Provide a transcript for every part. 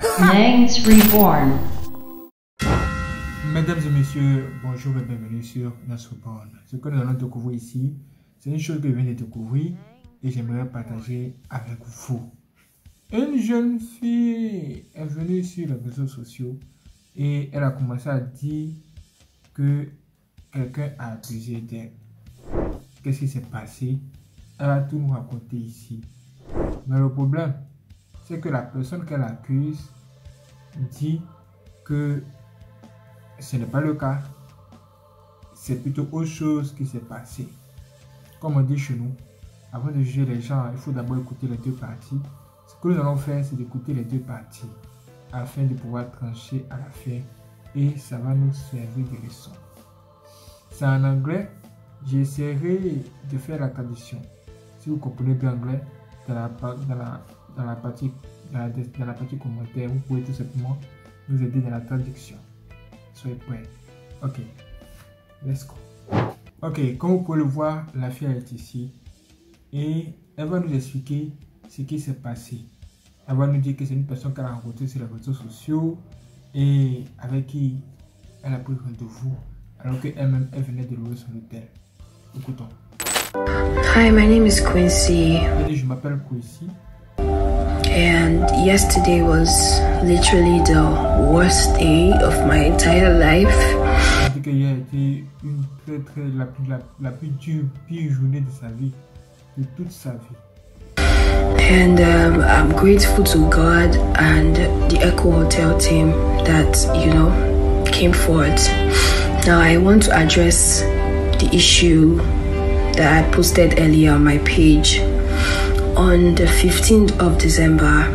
Nangs Reborn. Mesdames et messieurs, bonjour et bienvenue sur Nangs Reborn. Ce que nous allons découvrir ici, c'est une chose que je viens de découvrir et j'aimerais partager avec vous. Une jeune fille est venue sur les réseaux sociaux et elle a commencé à dire que quelqu'un a abusé d'elle. Qu'est-ce qui s'est passé? Elle va tout nous raconter ici. Mais le problème, c'est que la personne qu'elle accuse dit que ce n'est pas le cas. C'est plutôt autre chose qui s'est passé. Comme on dit chez nous, avant de juger les gens, il faut d'abord écouter les deux parties. Ce que nous allons faire, c'est d'écouter les deux parties afin de pouvoir trancher à l'affaire et ça va nous servir de leçon. C'est en anglais, j'essaierai de faire la traduction. Si vous comprenez bien anglais, dans la partie commentaire, vous pouvez tout simplement nous aider dans la traduction. Soyez prêts. Ok, let's go. Ok, comme vous pouvez le voir, la fille est ici et elle va nous expliquer ce qui s'est passé. Elle va nous dire que c'est une personne qu'elle a rencontrée sur les réseaux sociaux et avec qui elle a pris rendez-vous alors qu'elle-même elle venait de louer son hôtel. Écoutons. Hi, my name is Quincy. Je m'appelle Quincy. And yesterday was literally the worst day of my entire life. Hier a été une la plus dure, pire journée de sa vie, de toute sa vie. And I'm grateful to God and the Echo Hotel team that, came forward. Now I want to address the issue that I posted earlier on my page. On the 15th of December,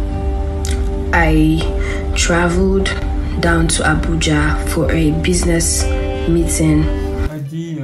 I traveled down to Abuja for a business meeting. Elle dit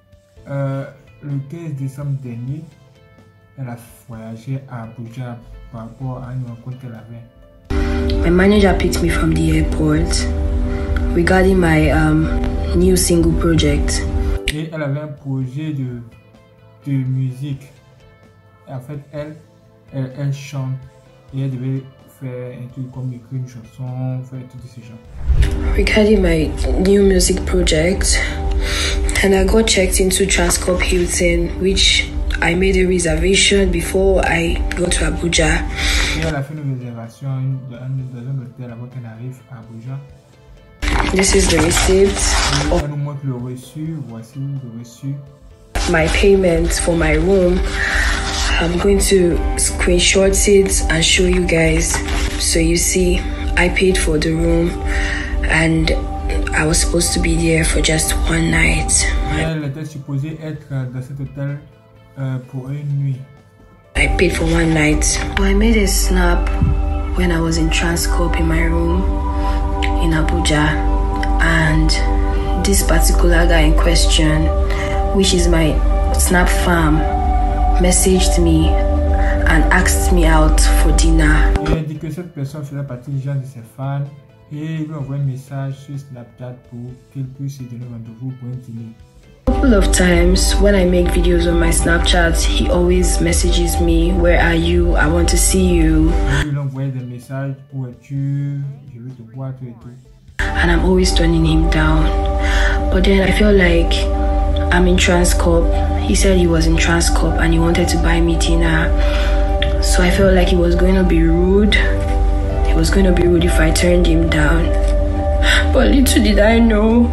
le 15 décembre dernier, elle a voyagé à Abuja par rapport à une rencontre qu'elle avait. My manager picked me from the airport regarding my new single project. Et elle avait un projet de musique. Et en fait, elle chante et elle devait faire un truc comme écrire une chanson, faire tout ce genre. Regarding my new music project, and I got checked into Transcorp Hilton, which I made a reservation before I go to Abuja. Et elle a fait une réservation dans un hôtel avant qu'elle arrive à Abuja. This is the receipt. Elle nous montre le reçu. Voici le reçu. My payment for my room. I'm going to screenshot it and show you guys. So you see, I paid for the room and I was supposed to be there for just one night. Elle était supposée être dans cet hôtel pour une nuit. I paid for one night. So I made a snap when I was in Transcorp in my room in Abuja, and this particular guy in question, which is my Snap fam, messaged me and asked me out for dinner. Il a dit que cette personne faisait partie des gens de ses fans et il lui envoie un message sur Snapchat pour qu'il puisse se donner rendez-vous pour un dîner. A couple of times when I make videos on my Snapchat, he always messages me, "Where are you? I want to see you." Il lui envoie des messages, où es-tu? Je veux te voir, tout et tout. And I'm always turning him down. But then I feel like I'm in Transcorp. He said he was in Transcorp and he wanted to buy me dinner. So I felt like he was going to be rude. He was going to be rude if I turned him down. But little did I know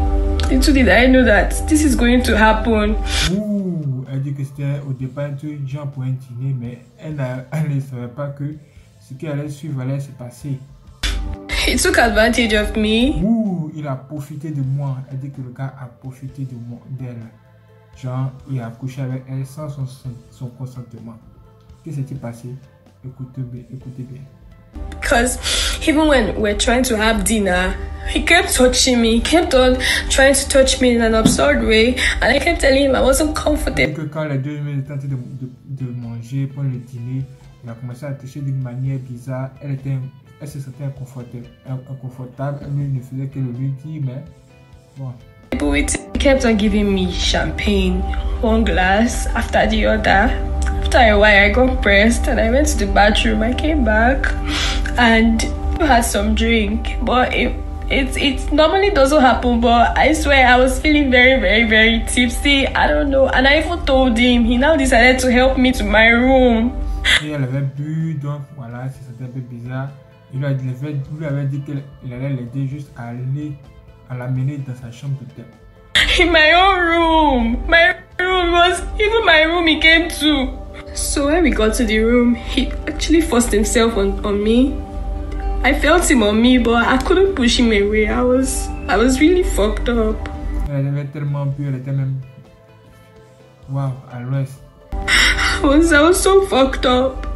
that this is going to happen. Ouh, elle dit que c'était au départ un gens pour un dîner, mais elle ne savait pas que ce qui allait suivre allait se passer. He took advantage of me. Ouh, il a profité de moi. Elle dit que le gars a profité d'elle. Genre, il a couché avec elle sans son consentement. Qu'est-ce qui s'est passé? Écoutez bien. Because even when we're trying to have dinner, he kept touching me. He kept on trying to touch me in an absurd way. And I kept telling him I wasn't comfortable. Que quand les deux étaient en train de manger pour le dîner, il a commencé à toucher d'une manière bizarre. Elle se sentait inconfortable. Elle ne faisait que le lui dire, mais bon. He kept on giving me champagne, one glass after the other. After a while, I got pressed and I went to the bathroom. I came back and had some drink, but it normally doesn't happen, but I swear I was feeling very, very, very tipsy. I don't know. And I even told him. He now decided to help me to my room. Et elle avait bu, donc voilà, c'était un peu bizarre. Il lui avait dit qu'il allait l'aider juste à l'amener dans sa chambre d'hôtel. In my own room. My room was even my room he came to. So when we got to the room, he actually forced himself on me. I felt him on me, but I couldn't push him away. I was really fucked up. Elle avait tellement bu, elle était même wow, à l'ouest. I was so fucked up.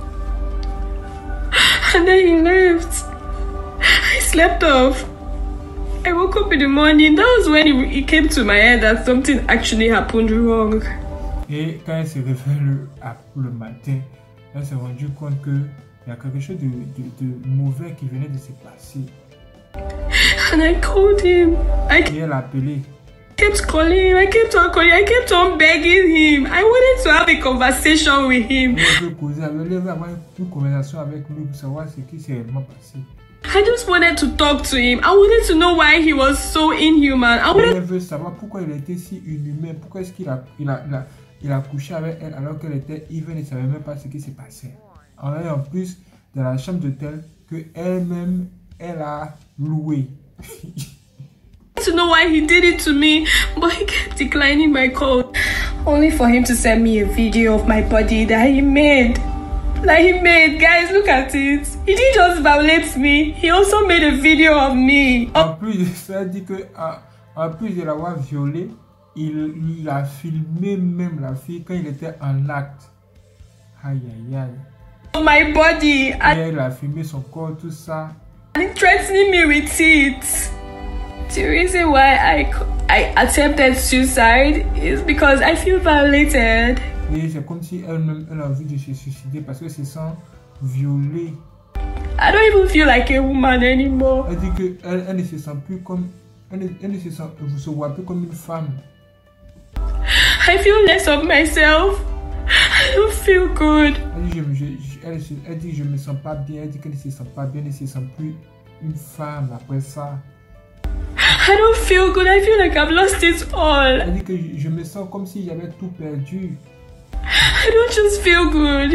And then he left. I slept off. I woke up in the morning. That was when it came to my head that something actually happened wrong. Et quand elle s'est réveillée le matin, elle s'est rendue compte qu'il y a quelque chose de mauvais qui venait de se passer. And I called him. Et elle a appelé. I kept calling him. I kept on calling. I kept on begging him. I wanted to have a conversation with him. Elle veut avoir une conversation avec lui pour savoir ce qui s'est réellement passé. I just wanted to talk to him. I wanted to know why he was so inhuman. Elle veut savoir pourquoi il était si inhumain. Pourquoi est-ce qu'il a couché avec elle alors qu'elle était ivre et ne savait même pas ce qui s'est passé. En plus, dans la chambre d'hôtel que elle-même, elle a loué. To know why he did it to me, but he kept declining my call. Only for him to send me a video of my body that he made. Guys, look at it. He didn't just violate me, he also made a video of me. En plus, ça dit que, en plus de l'avoir violée, il a filmé même la fille quand il était en acte. Aïe aïe aïe. My body. Et elle a filmé son corps, tout ça. And threatening me with it. The reason why I attempted suicide is because I feel violated. Et c'est comme si elle-même elle a envie de se suicider parce que se sent violée. I don't even feel like a woman anymore. Elle dit que elle ne se sent plus comme elle ne se voit plus comme une femme. I feel less of myself. I don't feel good. Elle dit je me sens pas bien. Elle dit qu'elle ne se sent pas bien, elle ne se sent plus une femme après ça. I don't feel good. I feel like I've lost it all. Elle dit que je me sens comme si j'avais tout perdu. I don't just feel good.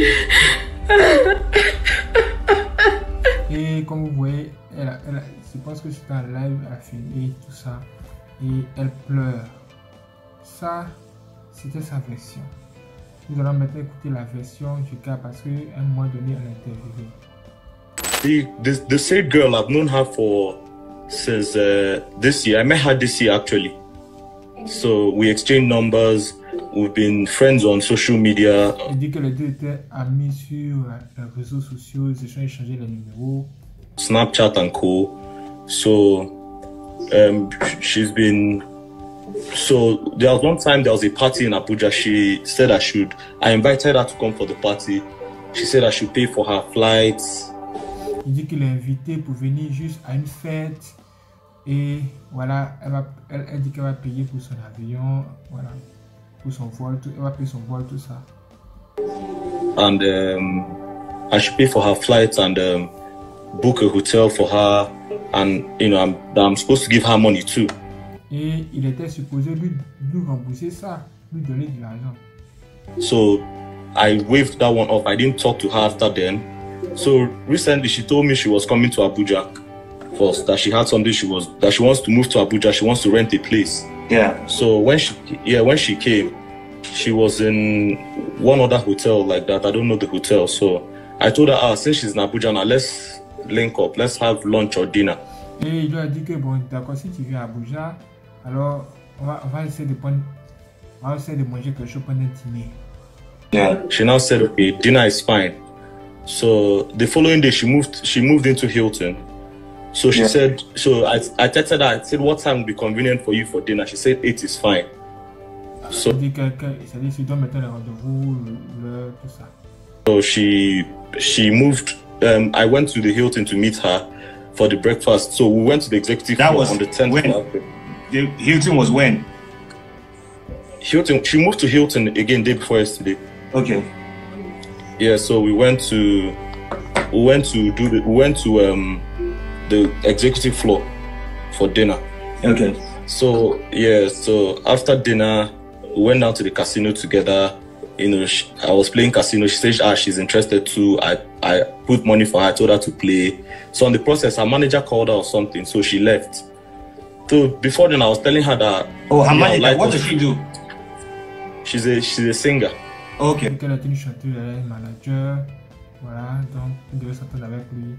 Et comme vous voyez, je pense que c'était un live, elle a filmé tout ça. Et elle pleure. Ça, c'était sa version. Nous allons maintenant écouter la version du gars parce qu'à un moment donné, elle a interviewé. The said girl, I've known her since this year. I met her this year actually. So we exchanged numbers. We've been friends on social media. Il dit que les deux étaient amis sur les réseaux sociaux. Ils ont échangé les numéros. Snapchat and co. So she's been. So there was one time there was a party in Abuja. She said I invited her to come for the party. She said I should pay for her flights. Il dit qu'il est invité pour venir juste à une fête. Et voilà, elle dit qu'elle va payer pour son avion, voilà, pour son vol, elle va payer son vol, tout ça. And I should pay for her flights and book a hotel for her, and you know I'm supposed to give her money too. Et il était supposé lui rembourser ça, lui donner de l'argent. So I waved that one off. I didn't talk to her after then. So recently she told me she was coming to Abuja first, that she had something that she wants to move to Abuja, she wants to rent a place. Yeah. So when she came, she was in one other hotel like that. I don't know the hotel. So I told her, since she's in Abuja now, let's link up, let's have lunch or dinner. Et il lui a dit que bon, d'accord, si tu viens à Abuja, alors on va essayer de manger quelque chose pendant le dîner. Yeah. She now said, okay, dinner is fine. So the following day she moved into Hilton. So she said, so I texted her, I said, what time would be convenient for you for dinner? She said 8 is fine. So she moved, I went to the Hilton to meet her for the breakfast. So we went to the executive floor on the 10th. When? The Hilton was when? Hilton, she moved to Hilton again day before yesterday. Okay. Yeah, so we went to the executive floor for dinner. Okay. So yeah, so after dinner, we went down to the casino together. You know, I was playing casino. She said, she's interested too. I put money for her. I told her to play. So on the process, her manager called her or something, so she left. So before then, I was telling her that. Oh, her manager. What does she do? She's a singer. Okay. Elle a tenu chanter, elle est manager. Voilà, donc elle devait s'entendre avec lui.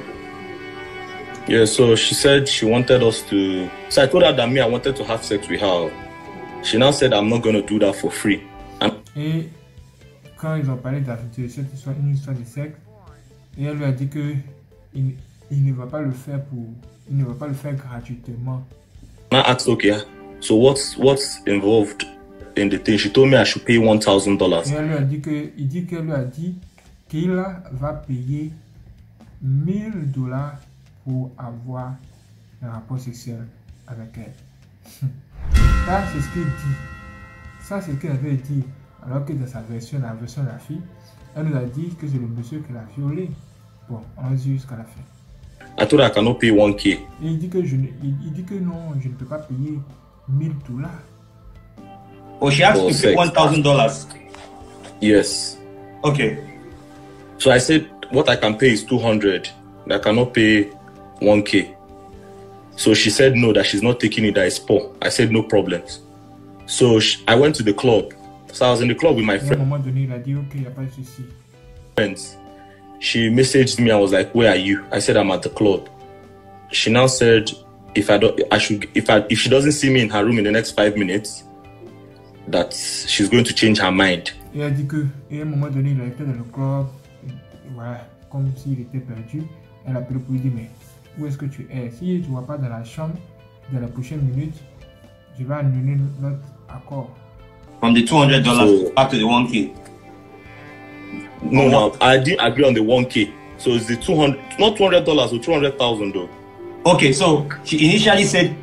Yeah, so she said she wanted us to. So I told her that I wanted to have sex with her. She now said I'm not going to do that for free. Et quand ils ont parlé de cette histoire, une histoire de sexe, et elle lui a dit que il ne va pas le faire gratuitement. I asked, okay, so what's involved in the thing? She told me I should pay $1,000. Et elle lui a dit qu'elle lui a dit qu'il va payer $1,000 pour avoir un rapport sexuel avec elle. Ça, c'est ce qu'il dit. Ça, c'est ce qu'elle avait dit. Alors que dans sa version, la version de la fille, elle nous a dit que c'est le monsieur qui l'a violée. Bon, on va dire jusqu'à la fin. I told her I cannot pay 1K. Et il dit que non, je ne peux pas payer $1,000. Oh, she has to pay $1,000. Yes. Okay. So I said, what I can pay is 200. I cannot pay 1K. So she said no, that she's not taking it, that it's poor. I said no problems. So I went to the club. So I was in the club with my friends. À un moment donné, il a dit, ok, il n'y a pas de souci. She messaged me. I was like, where are you? I said, I'm at the club. She now said, if she doesn't see me in her room in the next 5 minutes, that she's going to change her mind. Et elle a dit que, et à un moment donné, il était dans le club, voilà, comme s'il était perdu. Elle a appelé pour lui dire, mais où est-ce que tu es? Si tu ne vois pas dans la chambre, dans la prochaine minute, je vais annuler notre accord. From the $200 back to the 1K. No, I didn't agree on the 1K. So it's the 200, not $200 or 200,000 though. Okay, so she initially said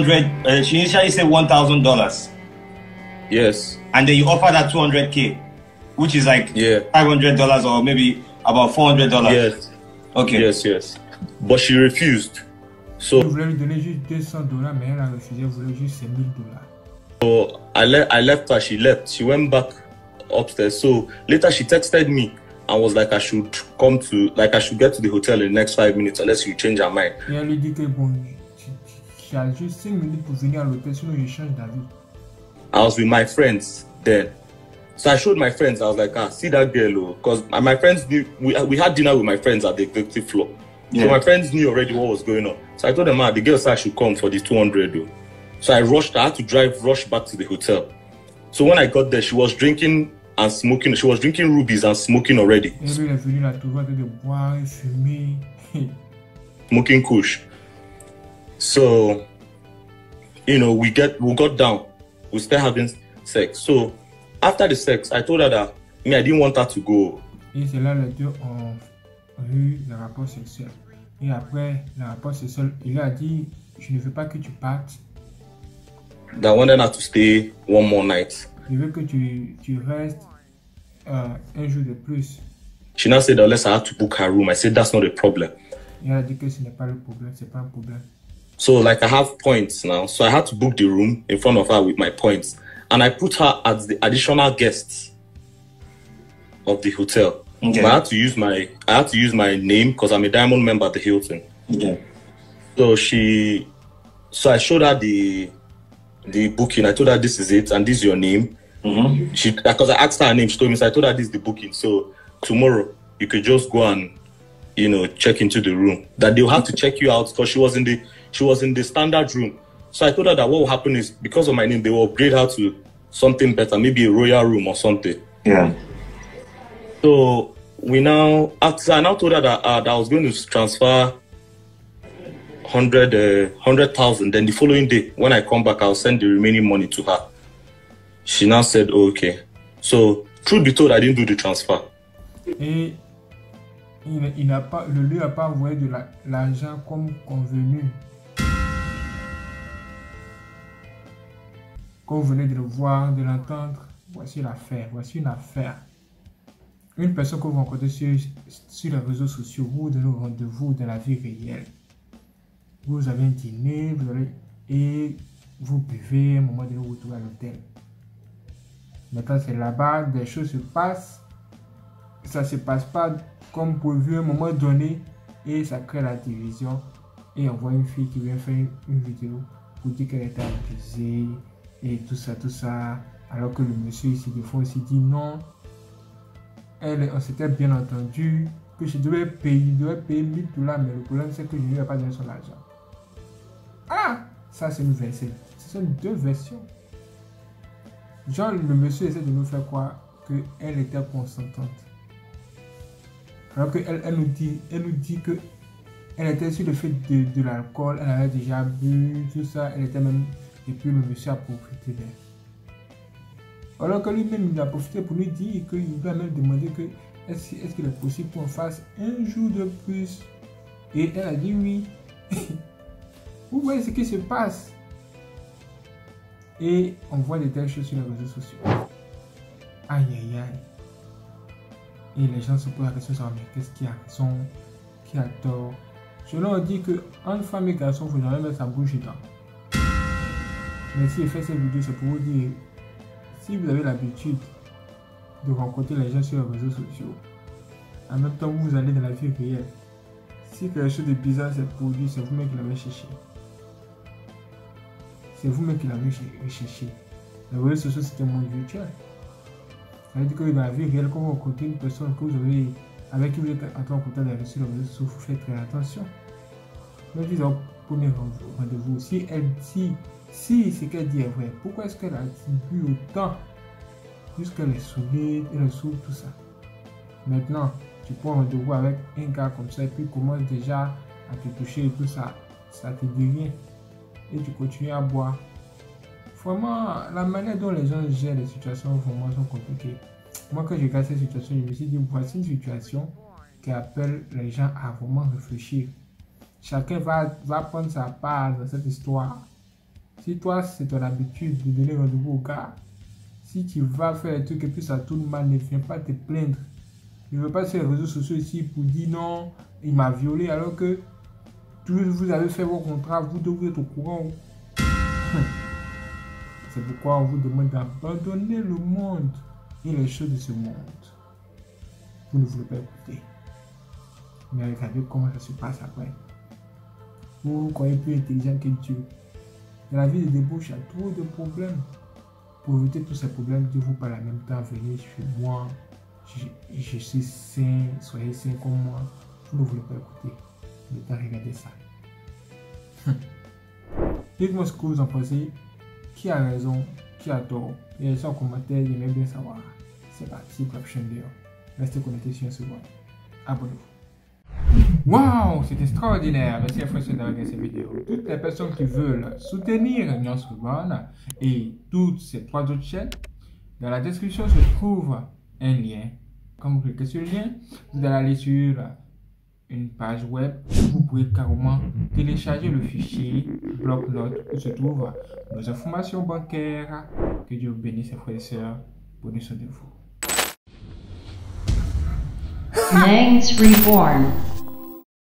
$1,000. Yes. And then you offer that 200K, which is like $500 or maybe about $400. Yes. Okay. Yes. But she refused. So Je voulais lui donner juste $200, mais elle a refusé, elle voulait juste $1,000. So I left her, she left. She went back upstairs. So later she texted me and was like I should get to the hotel in the next 5 minutes unless you change her mind. Et elle lui dit que bon, tu as juste 5 minutes pour venir à l'hôtel, sinon je change d'avis. I was with my friends then. So I showed my friends, I was like, see that girl, because my friends knew, we had dinner with my friends at the executive floor. Yeah. So my friends knew already what was going on. So I told them, the girl said I should come for the 200 though. So I had to rush back to the hotel. So when I got there, she was drinking and smoking. She was drinking rubies and smoking already. Smoking kush. So, we got down. We started having sex. So after the sex, I told her that I didn't want her to go. Et c'est là les deux ont eu le rapport sexuel. Et après le rapport sexuel, il a dit, je ne veux pas que tu partes. That I wanted her to stay one more night. Je veux que tu restes un jour de plus. She now said unless I had to book her room. I said that's not a problem. Et elle a dit que ce n'est pas le problème, c'est pas un problème. So like I have points now, so I had to book the room in front of her with my points, and I put her as the additional guest of the hotel. Okay. But I had to use my name because I'm a diamond member at the Hilton. Okay. So I showed her the booking. I told her this is it and this is your name. Mm-hmm. Because I asked her name, she told me. So I told her this is the booking. So tomorrow you could just go and check into the room. That they'll have to check you out because she was in the standard room. So I told her that what will happen is because of my name they will upgrade her to something better, maybe a royal room or something. Yeah. So I now told her that I was going to transfer 100,000. Then the following day, when I come back, I'll send the remaining money to her. She now said, oh, okay. So, truth be told, I didn't do the transfer. Et le lieu n'a pas envoyé de l'argent comme convenu. Comme vous venez de le voir, de l'entendre, voici l'affaire, voici une affaire. Une personne que vous rencontrez sur les réseaux sociaux, vous donnez rendez-vous dans la vie réelle. vous avez un dîner, et vous buvez, à un moment donné, vous retrouvez à l'hôtel. Maintenant, c'est là-bas, des choses se passent. Ça ne se passe pas comme prévu à un moment donné et ça crée la division. Et on voit une fille qui vient faire une vidéo pour dire qu'elle était abusée et tout ça. Alors que le monsieur ici, des fois, aussi dit non. On s'était bien entendu que je devais payer $1000, mais le problème c'est que je ne lui ai pas donné son argent. Ah! Ça, c'est une version. Ce sont deux versions. Genre, le monsieur essaie de nous faire croire qu'elle était consentante. Alors qu'elle nous dit que elle était sur le fait de l'alcool, elle avait déjà bu, tout ça, elle était même... Et puis le monsieur a profité d'elle. Alors que lui-même, il a profité pour lui dire qu'il lui a même demandé que est-ce qu'il est possible qu'on fasse un jour de plus. Et elle a dit oui. Vous voyez ce qui se passe. Et on voit des telles choses sur les réseaux sociaux. Aïe aïe aïe. Et les gens se posent la question sur mais qu'est-ce qui a raison, qui a tort. Je leur dis que entre femme et garçon, il faut jamais mettre sa bouche dedans. Mais si je fais cette vidéo, c'est pour vous dire, si vous avez l'habitude de rencontrer les gens sur les réseaux sociaux, en même temps vous allez dans la vie réelle, si quelque chose de bizarre s'est produit, c'est vous-même qui l'avez cherché. C'est vous-même qui l'avez cherché. Les réseaux sociaux, c'est un monde virtuel. Ça veut dire que dans la vie réelle, quand vous rencontrez une personne que vous avez, avec qui vous êtes en train de contact avec sur les réseaux sociaux, vous faites très attention. Donc, disons, premier rendez-vous, si ce qu'elle dit est vrai, pourquoi est-ce qu'elle a bu autant jusqu'elle est saoulée, elle est saoule, tout ça. Maintenant, tu prends un rendez-vous avec un gars comme ça et puis commence déjà à te toucher et tout ça, ça te dit rien. Et tu continues à boire. Vraiment, la manière dont les gens gèrent les situations vraiment sont compliquées. Moi, quand j'ai regardé cette situation, je me suis dit, voici une situation qui appelle les gens à vraiment réfléchir. Chacun va prendre sa part dans cette histoire. Si toi, c'est ton habitude de donner rendez-vous au gars, si tu vas faire des trucs et puis ça tourne mal, ne viens pas te plaindre. Je ne veux pas sur les réseaux sociaux ici pour dire non, il m'a violé alors que vous avez fait vos contrats, vous devez être au courant. C'est pourquoi on vous demande d'abandonner le monde et les choses de ce monde. Vous ne voulez pas écouter. Mais regardez comment ça se passe après. Vous croyez plus intelligent que Dieu. Dans la vie de débauche, il y a trop de problèmes. Pour éviter tous ces problèmes, Dieu vous parle en même temps. Venez chez moi. Je suis saint. Soyez saint comme moi. Vous ne voulez pas écouter. Maintenant, regardez ça. Dites-moi ce que vous en pensez. Qui a raison? Qui a tort? Et en commentaire, j'aimerais bien savoir. C'est parti pour la prochaine vidéo. Restez connectés sur Instagram. Abonnez-vous. Waouh, c'est extraordinaire. Merci à François d'avoir regardé cette vidéo. Toutes les personnes qui veulent soutenir Nuance Urban et toutes ces trois autres chaînes, dans la description se trouve un lien. Quand vous cliquez sur le lien, vous allez aller sur une page web. Vous pouvez carrément télécharger le fichier bloc-notes où se trouvent nos informations bancaires. Que Dieu bénisse ses frères et sœurs. Prenez soin de vous. Nangs Reborn.